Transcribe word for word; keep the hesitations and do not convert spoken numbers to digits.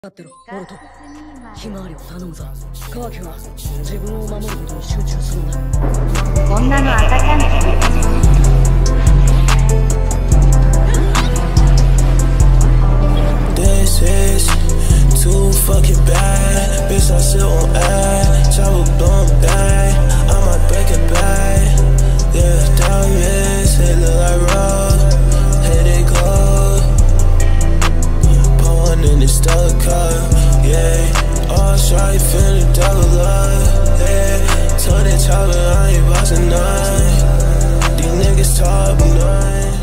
待ってろ、ボルト。ひまわりを頼むぞ。カワキは自分を守ることに集中するんだ。 女の赤ちゃん犬。 This is too fucking bad. Bitch, I still on ass. Travel blowing back. I might break it back. Yeah, diamonds, they look like rock. Here they go. Put one in the stuck car. Yeah, all straight, feeling double love. Yeah, told that chopper I ain't bossing none. These niggas talk me none.